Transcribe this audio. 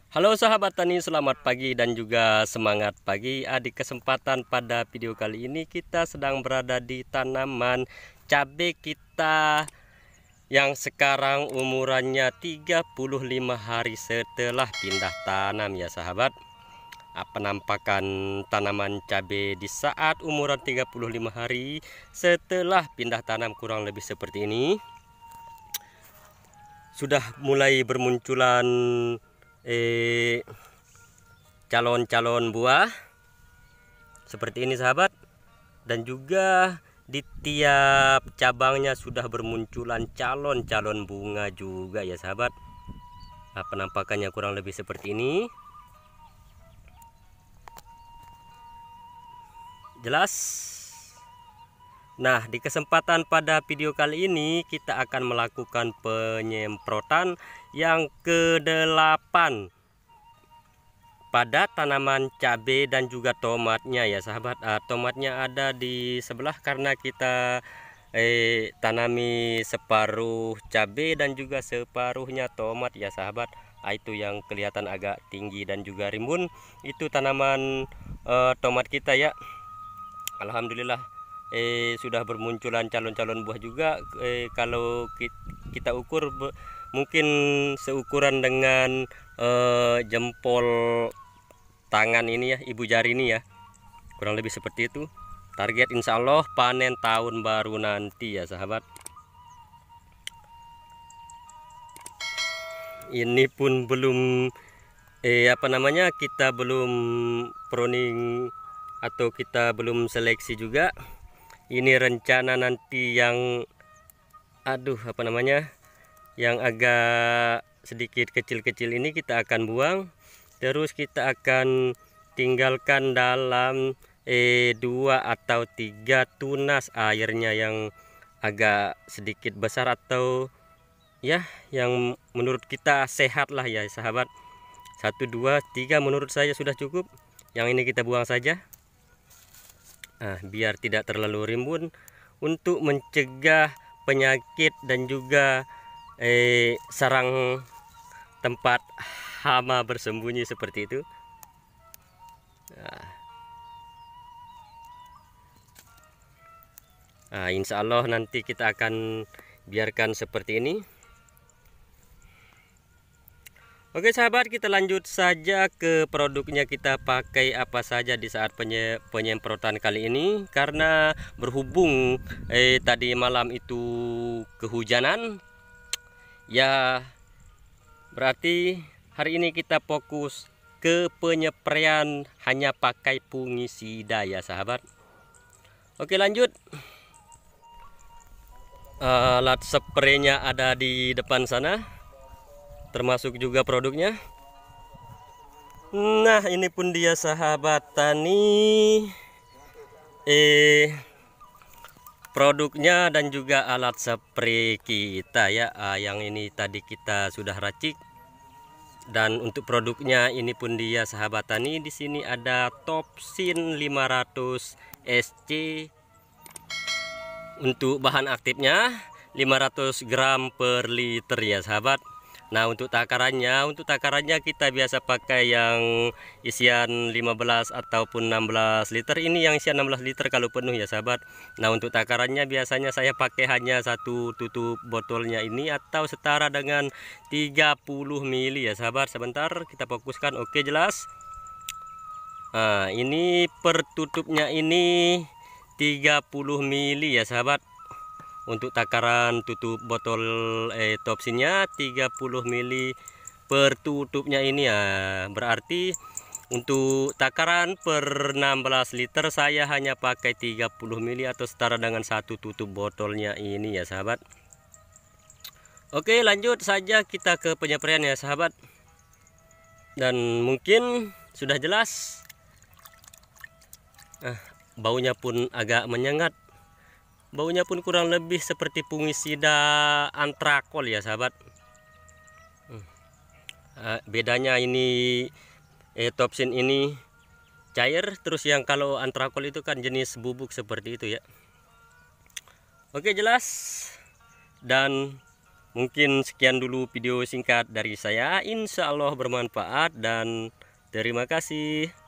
Halo sahabat tani, selamat pagi dan juga semangat pagi. Di kesempatan pada video kali ini kita sedang berada di tanaman cabai kita yang sekarang umurannya 35 hari setelah pindah tanam ya sahabat. Penampakan tanaman cabai di saat umuran 35 hari setelah pindah tanam kurang lebih seperti ini. Sudah mulai bermunculan calon-calon buah seperti ini sahabat, dan juga di tiap cabangnya sudah bermunculan calon-calon bunga juga ya sahabat. Penampakannya kurang lebih seperti ini. Jelas? Nah, di kesempatan pada video kali ini kita akan melakukan penyemprotan yang ke-8 pada tanaman cabai dan juga tomatnya ya sahabat. Tomatnya ada di sebelah karena kita tanami separuh cabai dan juga separuhnya tomat ya sahabat. Itu yang kelihatan agak tinggi dan juga rimbun, itu tanaman tomat kita ya. Alhamdulillah sudah bermunculan calon-calon buah juga. Kalau kita ukur mungkin seukuran dengan jempol tangan ini ya, ibu jari ini ya, kurang lebih seperti itu. Target insya Allah panen tahun baru nanti ya sahabat. Ini pun belum kita belum pruning atau kita belum seleksi juga. Ini rencana nanti yang yang agak sedikit kecil-kecil ini kita akan buang, terus kita akan tinggalkan dalam 2 atau 3 tunas airnya yang agak sedikit besar atau ya yang menurut kita sehat lah ya sahabat. 1, 2, 3 menurut saya sudah cukup. Yang ini kita buang saja. Biar tidak terlalu rimbun, untuk mencegah penyakit dan juga sarang tempat hama bersembunyi seperti itu. Insya Allah nanti kita akan biarkan seperti ini. Oke sahabat, kita lanjut saja ke produknya. Kita pakai apa saja di saat penyemprotan kali ini, karena berhubung tadi malam itu kehujanan ya, berarti hari ini kita fokus ke penyepraian hanya pakai fungisida ya sahabat. Oke lanjut. Alat spraynya ada di depan sana, termasuk juga produknya. Nah, ini pun dia sahabat tani, produknya dan juga alat spray kita ya. Yang ini tadi kita sudah racik, dan untuk produknya ini pun dia sahabat tani. Di sini ada Topsin 500 SC. Untuk bahan aktifnya 500 gram per liter ya sahabat. Nah, untuk takarannya kita biasa pakai yang isian 15 ataupun 16 liter. Ini yang isian 16 liter kalau penuh ya sahabat. Nah, untuk takarannya biasanya saya pakai hanya 1 tutup botolnya ini, atau setara dengan 30 mili ya sahabat. Sebentar kita fokuskan. Oke, jelas. Ini per tutupnya ini 30 mili ya sahabat. Untuk takaran tutup botol Topsinnya 30 mili per tutupnya ini ya. Berarti untuk takaran per 16 liter saya hanya pakai 30 mili atau setara dengan 1 tutup botolnya ini ya sahabat. Oke, lanjut saja kita ke penyepraian ya sahabat. Dan mungkin sudah jelas. Baunya pun agak menyengat. Baunya pun kurang lebih seperti fungisida antrakol ya sahabat. Bedanya ini Topsin ini cair, terus yang kalau antrakol itu kan jenis bubuk seperti itu ya. Oke, jelas. Dan Mungkin sekian dulu video singkat dari saya, insya Allah bermanfaat dan terima kasih.